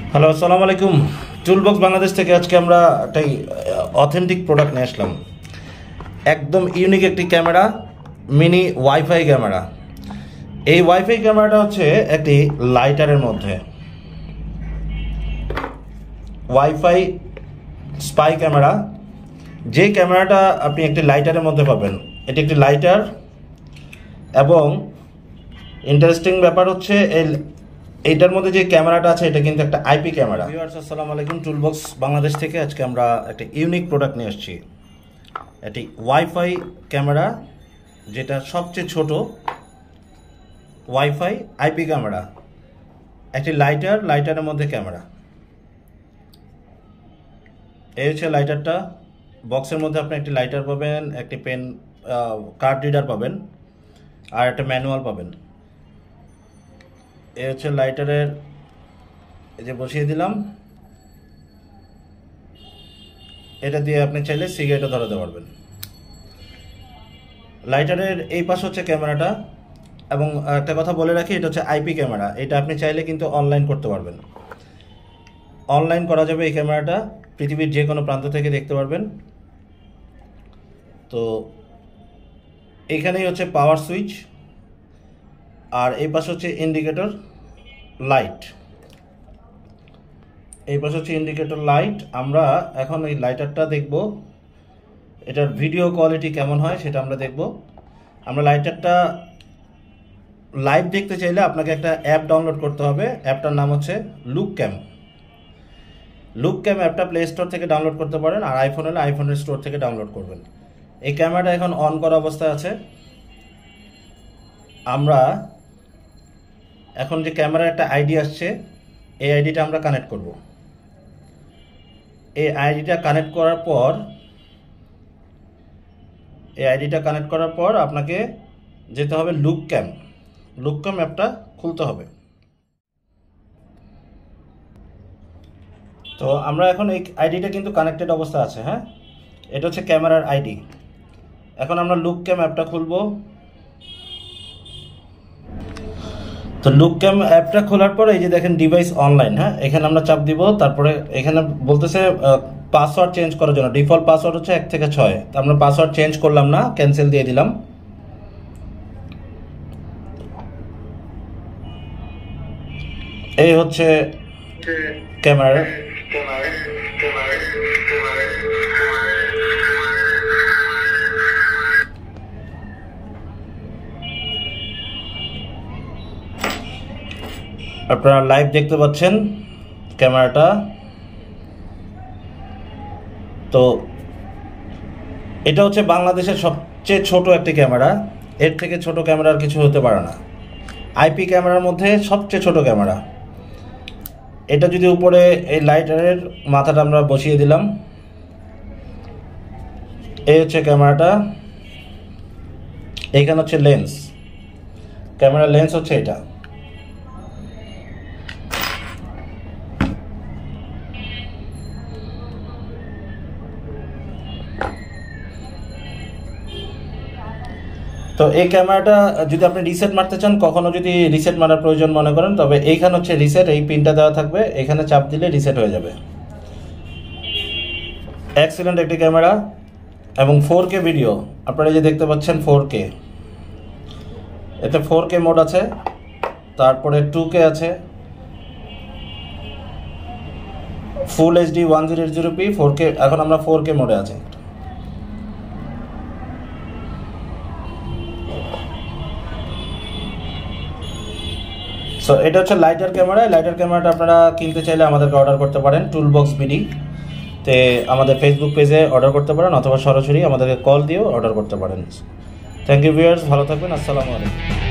Hello, আসসালামু আলাইকুম। Toolbox Bangladesh থেকে আজকে আমরা একটা অথেন্টিক প্রোডাক্ট নিয়ে আসলাম। একদম ইউনিক একটি ক্যামেরা, মিনি ওয়াইফাই ক্যামেরা। এই ওয়াইফাই ক্যামেরাটা হচ্ছে একটি লাইটারের মধ্যে, ওয়াইফাই স্পাই ক্যামেরা। যে ক্যামেরাটা আপনি একটি লাইটারের মধ্যে পাবেন, এটি একটি লাইটার। এবং ইন্টারেস্টিং ব্যাপার হচ্ছে এইটার মধ্যে যে ক্যামেরাটা আছে এটা কিন্তু একটা আইপি ক্যামেরা। ভিউয়ার্স, আসসালামু আলাইকুম। টুলবক্স বাংলাদেশ থেকে আজকে আমরা একটা ইউনিক প্রোডাক্ট নিয়ে আসছি, একটি ওয়াইফাই ক্যামেরা, যেটা সবচেয়ে ছোট ওয়াইফাই আইপি ক্যামেরা। একটি লাইটারের মধ্যে ক্যামেরা। এই হচ্ছে লাইটারটা। বক্সের মধ্যে আপনি একটি লাইটার পাবেন, একটি পেন কার্ড রিডার পাবেন, আর একটা ম্যানুয়াল পাবেন। এই হচ্ছে লাইটারের, এই যে বসিয়ে দিলাম। এটা দিয়ে আপনি চাইলে সিগারেটও ধরাতে পারবেন। লাইটারের এই পাশে হচ্ছে ক্যামেরাটা। এবং একটা কথা বলে রাখি, এটা হচ্ছে আইপি ক্যামেরা। এটা আপনি চাইলে কিন্তু অনলাইন করতে পারবেন। অনলাইন করা যাবে এই ক্যামেরাটা, পৃথিবীর যে কোনো প্রান্ত থেকে দেখতে পারবেন। তো এইখানেই হচ্ছে পাওয়ার সুইচ, আর এই পাশে হচ্ছে ইন্ডিকেটর লাইট। এই পাশে হচ্ছে ইন্ডিকেটর লাইট। আমরা এখন এই লাইটারটা দেখব, এটার ভিডিও কোয়ালিটি কেমন হয় সেটা আমরা দেখব। আমরা লাইটারটা লাইভ দেখতে চাইলে আপনাকে একটা অ্যাপ ডাউনলোড করতে হবে। অ্যাপটার নাম হচ্ছে লুকক্যাম। লুকক্যাম অ্যাপটা প্লে স্টোর থেকে ডাউনলোড করতে পারেন, আর আইফোন হলে আইফোনের স্টোর থেকে ডাউনলোড করবেন। এই ক্যামেরাটা এখন অন করা অবস্থায় আছে। আমরা এখন যে ক্যামেরার একটা আইডি আসছে, এই আইডিটা আমরা কানেক্ট করব। এই আইডিটা কানেক্ট করার পর আপনাকে যেতে হবে লুকক্যাম অ্যাপটা খুলতে হবে। তো আমরা এখন এই আইডিটা কিন্তু কানেক্টেড অবস্থা আছে। হ্যাঁ, এটা হচ্ছে ক্যামেরার আইডি। এখন আমরা লুকক্যাম অ্যাপটা খুলবো। তো লুকক্যাম অ্যাপটা খোলার পর এই যে দেখেন ডিভাইস অনলাইন। হ্যাঁ, এখানে আমরা চাপ দিব। তারপরে এখানে বলতেছে পাসওয়ার্ড চেঞ্জ করার জন্য। ডিফল্ট পাসওয়ার্ড হচ্ছে 1 থেকে 6। তো আমরা পাসওয়ার্ড চেঞ্জ করলাম না, ক্যান্সেল দিয়ে দিলাম। এই হচ্ছে ক্যামেরা। আপনারা লাইভ দেখতে পাচ্ছেন ক্যামেরাটা। তো এটা হচ্ছে বাংলাদেশের সবচেয়ে ছোট একটি ক্যামেরা। এর থেকে ছোট ক্যামেরা আর কিছু হতে পারে না। আইপি ক্যামেরার মধ্যে সবচেয়ে ছোট ক্যামেরা। এটা যদি উপরে এই লাইটারের মাথাটা আমরা বসিয়ে দিলাম, এই হচ্ছে ক্যামেরাটা। এইখানে হচ্ছে লেন্স, ক্যামেরা লেন্স হচ্ছে এটা। তো এই ক্যামেরাটা যদি আপনি রিসেট মারতে চান, কখনো যদি রিসেট মারার প্রয়োজন মনে করেন, তবে এইখানে হচ্ছে রিসেট, এই পিনটা দেওয়া থাকবে, এখানে চাপ দিলে রিসেট হয়ে যাবে। এক্সিলেন্ট একটি ক্যামেরা এবং 4K ভিডিও আপনারা যে দেখতে পাচ্ছেন 4K। এতে 4K মোড আছে, তারপরে 2K আছে, ফুল HD 1080p 4K। এখন আমরা 4K মোডে আছে। সো এটা হচ্ছে লাইটার ক্যামেরা। লাইটার ক্যামেরাটা আপনারা কিনতে চাইলে আমাদেরকে অর্ডার করতে পারেন টুলবক্স বিডি তে। আমাদের ফেসবুক পেজে অর্ডার করতে পারেন, অথবা সরাসরি আমাদেরকে কল দিয়েও অর্ডার করতে পারেন। থ্যাংক ইউ ভিউয়ার্স, ভালো থাকবেন। আসসালামু আলাইকুম।